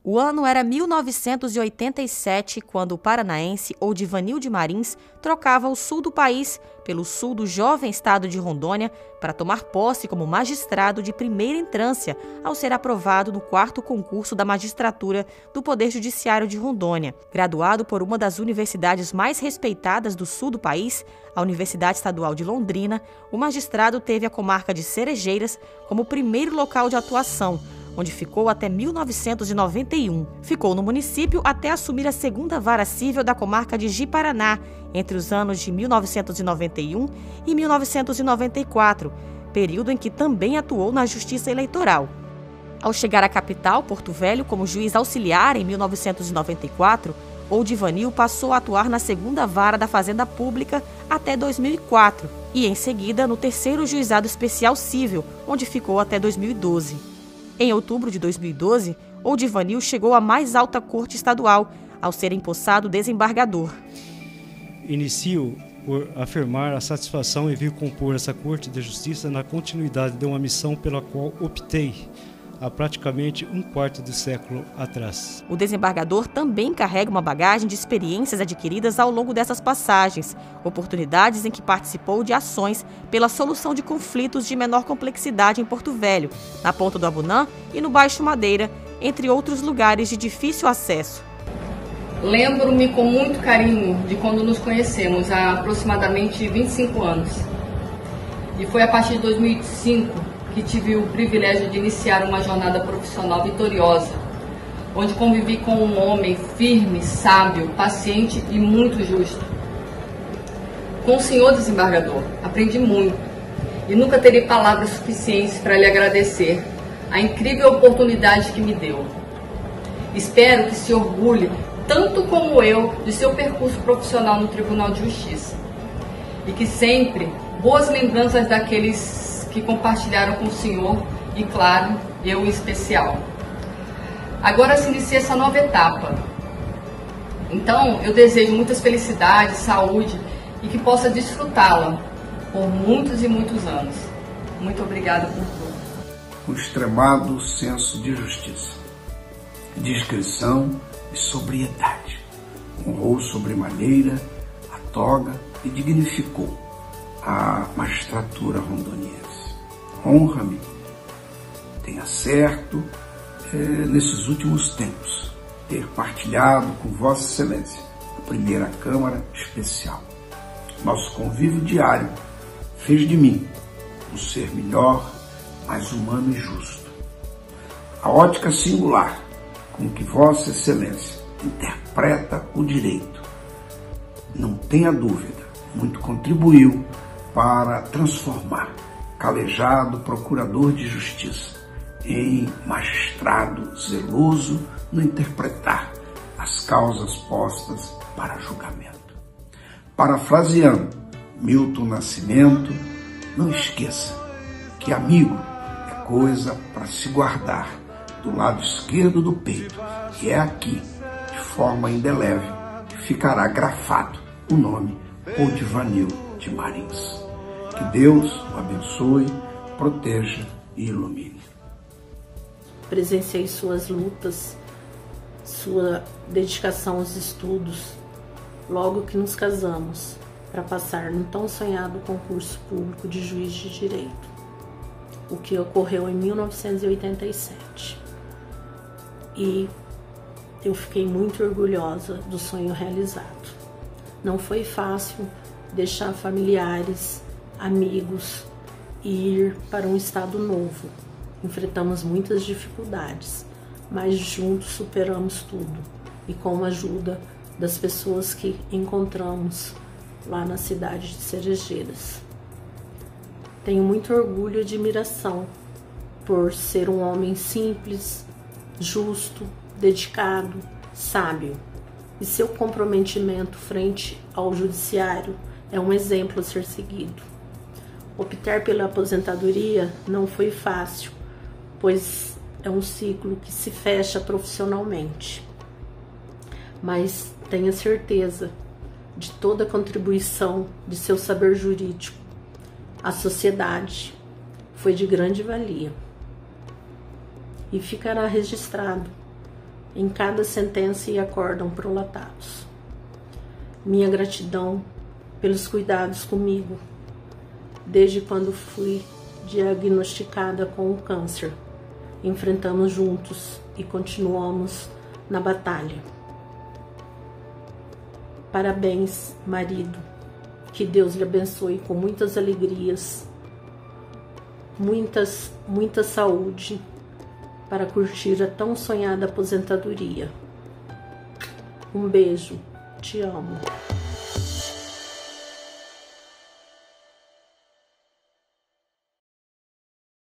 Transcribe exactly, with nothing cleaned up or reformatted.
O ano era mil novecentos e oitenta e sete, quando o paranaense Oudivanil Marins trocava o sul do país pelo sul do jovem estado de Rondônia para tomar posse como magistrado de primeira entrância, ao ser aprovado no quarto concurso da magistratura do Poder Judiciário de Rondônia. Graduado por uma das universidades mais respeitadas do sul do país, a Universidade Estadual de Londrina, o magistrado teve a comarca de Cerejeiras como primeiro local de atuação, onde ficou até mil novecentos e noventa e um. Ficou no município até assumir a segunda vara civil da comarca de Ji-Paraná, entre os anos de mil novecentos e noventa e um e mil novecentos e noventa e quatro, período em que também atuou na Justiça Eleitoral. Ao chegar à capital, Porto Velho, como juiz auxiliar em mil novecentos e noventa e quatro, Oudivanil passou a atuar na segunda vara da Fazenda Pública até dois mil e quatro e, em seguida, no terceiro Juizado Especial Cível, onde ficou até dois mil e doze. Em outubro de dois mil e doze, Oudivanil chegou à mais alta corte estadual, ao ser empossado desembargador. Inicio por afirmar a satisfação em vir compor essa Corte de Justiça na continuidade de uma missão pela qual optei há praticamente um quarto de século atrás. O desembargador também carrega uma bagagem de experiências adquiridas ao longo dessas passagens, oportunidades em que participou de ações pela solução de conflitos de menor complexidade em Porto Velho, na Ponta do Abunã e no Baixo Madeira, entre outros lugares de difícil acesso. Lembro-me com muito carinho de quando nos conhecemos, há aproximadamente vinte e cinco anos. E foi a partir de dois mil e cinco que tive o privilégio de iniciar uma jornada profissional vitoriosa, onde convivi com um homem firme, sábio, paciente e muito justo. Com o senhor desembargador, aprendi muito e nunca terei palavras suficientes para lhe agradecer a incrível oportunidade que me deu. Espero que se orgulhe, tanto como eu, de seu percurso profissional no Tribunal de Justiça e que sempre boas lembranças daqueles que compartilharam com o senhor e, claro, eu em especial. Agora se inicia essa nova etapa. Então, eu desejo muitas felicidades, saúde e que possa desfrutá-la por muitos e muitos anos. Muito obrigada por tudo. Com extremado senso de justiça, discrição e sobriedade, honrou sobremaneira a toga e dignificou a magistratura rondoniense. Honra-me, tenha certo, é, nesses últimos tempos, ter partilhado com Vossa Excelência a primeira Câmara Especial. Nosso convívio diário fez de mim um ser melhor, mais humano e justo. A ótica singular com que Vossa Excelência interpreta o direito, não tenha dúvida, muito contribuiu para transformar calejado procurador de justiça em magistrado zeloso no interpretar as causas postas para julgamento. Parafraseando Milton Nascimento, não esqueça que amigo é coisa para se guardar do lado esquerdo do peito, e é aqui, de forma indelével, que ficará grafado o nome Oudivanil Marins. Que Deus o abençoe, proteja e ilumine. Presenciei suas lutas, sua dedicação aos estudos, logo que nos casamos, para passar no tão sonhado concurso público de juiz de direito, o que ocorreu em mil novecentos e oitenta e sete. E eu fiquei muito orgulhosa do sonho realizado. Não foi fácil deixar familiares, amigos e ir para um estado novo. Enfrentamos muitas dificuldades, mas juntos superamos tudo e com a ajuda das pessoas que encontramos lá na cidade de Cerejeiras. Tenho muito orgulho e admiração por ser um homem simples, justo, dedicado, sábio, e seu comprometimento frente ao judiciário é um exemplo a ser seguido. Optar pela aposentadoria não foi fácil, pois é um ciclo que se fecha profissionalmente. Mas tenha certeza de toda a contribuição de seu saber jurídico à sociedade foi de grande valia. E ficará registrado em cada sentença e acórdão prolatados. Minha gratidão pelos cuidados comigo, desde quando fui diagnosticada com o câncer. Enfrentamos juntos e continuamos na batalha. Parabéns, marido. Que Deus lhe abençoe com muitas alegrias, muitas, muita saúde para curtir a tão sonhada aposentadoria. Um beijo, te amo.